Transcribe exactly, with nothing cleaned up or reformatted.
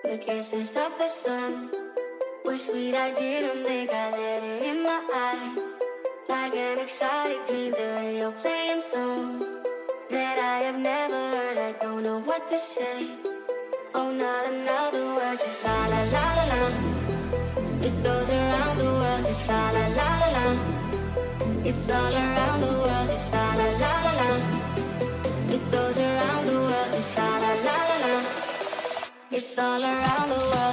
The kisses of the sun were sweet, I didn't think I let it in my eyes. Like an exotic dream, the radio playing songs that I have never heard. I don't know what to say. Oh, not another word, just la la la la la. It goes around the world, just la la la la la. It's all around the world, just la la la la la. It goes around the world, just la la la la la. It's all around the world.